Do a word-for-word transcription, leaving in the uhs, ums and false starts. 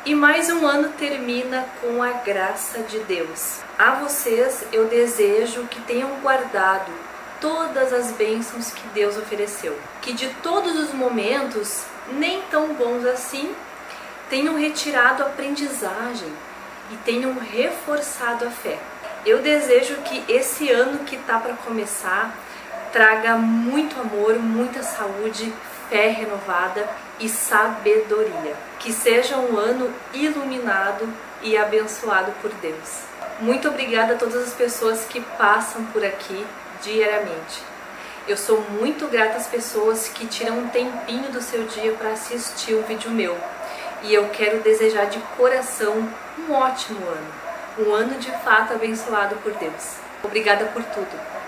E mais um ano termina com a graça de Deus. A vocês eu desejo que tenham guardado todas as bênçãos que Deus ofereceu. Que de todos os momentos, nem tão bons assim, tenham retirado a aprendizagem e tenham reforçado a fé. Eu desejo que esse ano que está para começar traga muito amor, muita saúde, fé renovada e sabedoria. Que seja um ano iluminado e abençoado por Deus. Muito obrigada a todas as pessoas que passam por aqui diariamente. Eu sou muito grata às pessoas que tiram um tempinho do seu dia para assistir um vídeo meu. E eu quero desejar de coração um ótimo ano. Um ano de fato abençoado por Deus. Obrigada por tudo.